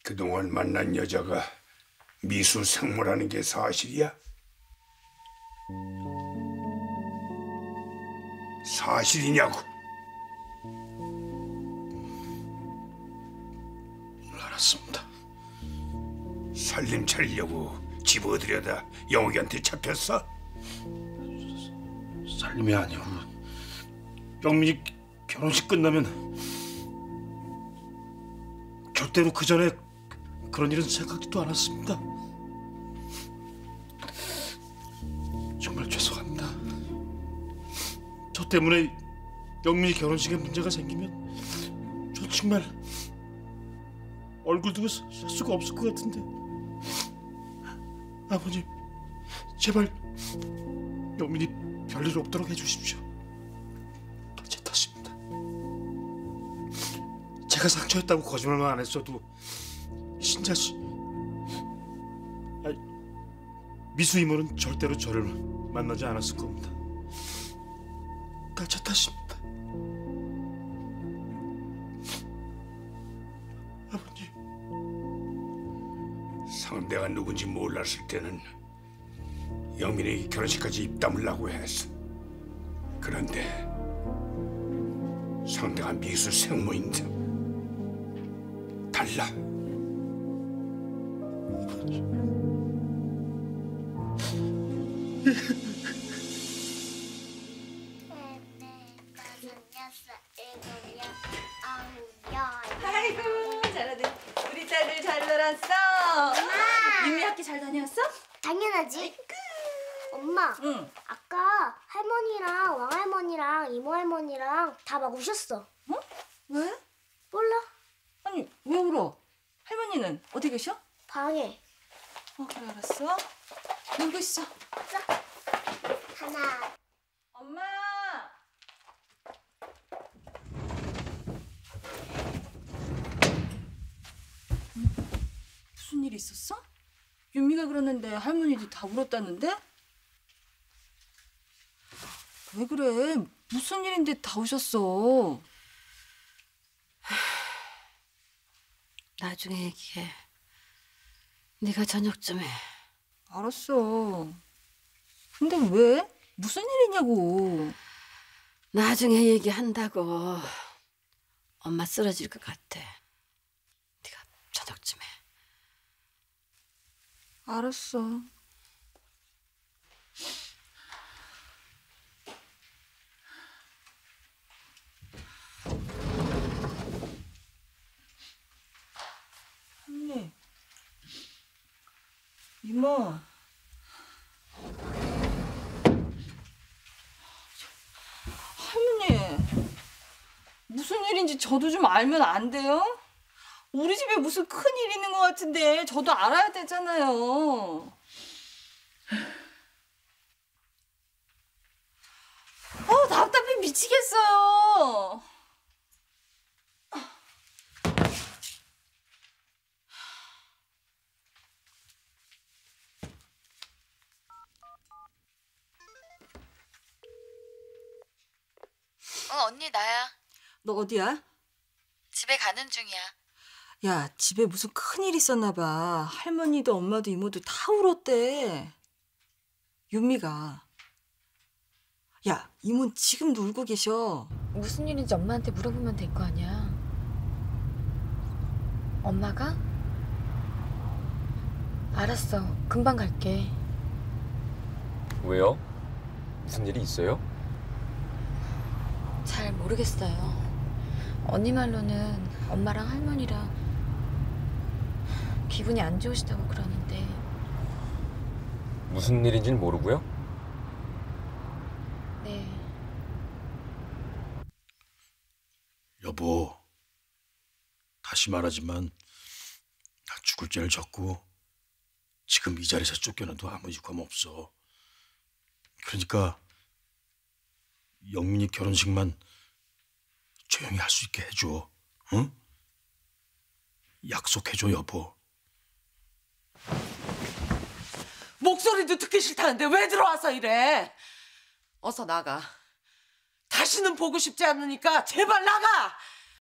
그동안 만난 여자가 미수 생모라는 게 사실이야? 사실이냐고? 알았습니다. 살림 차리려고 집어들여다 영옥이한테 잡혔어? 살림이 아니고 영민이 결혼식 끝나면 절대로 그 전에 그런 일은 생각지도 않았습니다. 정말 죄송합니다. 저 때문에 영민이 결혼식에 문제가 생기면 저 정말 얼굴 두고 살 수가 없을 것 같은데. 아버님, 제발 영민이 별일 없도록 해주십시오. 다 제 탓입니다. 제가 상처했다고 거짓말만 안 했어도 신자 씨, 미수 이모는 절대로 저를 만나지 않았을 겁니다. 다 제 탓입니다. 아버님. 상대가 누군지 몰랐을 때는 영민이 결혼식까지 입 다물라고 했어. 그런데 상대가 미수 생모인데 달라. 아이고 잘하네. 우리 딸들 잘 놀았어? 엄마! 유미 학교 잘 다녀왔어? 당연하지. 아이고. 엄마, 응. 아까 할머니랑 왕할머니랑 이모할머니랑 다 막 우셨어. 어? 왜? 몰라? 아니 왜 울어? 할머니는 어디 계셔? 방에. 그래 알았어. 놀고 있어. 자, 하나. 엄마. 무슨 일 있었어? 유미가 그러는데 할머니도 다 울었다는데? 왜 그래? 무슨 일인데 다 우셨어? 나중에 얘기해. 네가 저녁쯤에. 알았어. 근데 왜? 무슨 일이냐고. 나중에 얘기한다고. 엄마 쓰러질 것 같아. 네가 저녁쯤에. 알았어. 할머니. 이모. 할머니. 무슨 일인지 저도 좀 알면 안 돼요? 우리 집에 무슨 큰일 있는 것 같은데 저도 알아야 되잖아요. 답답해 미치겠어요. 언니 나야. 너 어디야? 집에 가는 중이야. 야, 집에 무슨 큰일 있었나 봐. 할머니도 엄마도 이모도 다 울었대. 윤미가. 야, 이모는 지금도 울고 계셔. 무슨 일인지 엄마한테 물어보면 될 거 아니야. 엄마가? 알았어. 금방 갈게. 왜요? 무슨 일이 있어요? 잘 모르겠어요. 언니 말로는 엄마랑 할머니랑 기분이 안 좋으시다고 그러는데. 무슨 일인지는 모르고요? 네. 여보, 다시 말하지만 나 죽을 죄를 졌고 지금 이 자리에서 쫓겨나도 아무 유감 없어. 그러니까 영민이 결혼식만 조용히 할 수 있게 해줘. 응? 약속해줘, 여보. 목소리도 듣기 싫다는데 왜 들어와서 이래? 어서 나가. 다시는 보고 싶지 않으니까 제발 나가!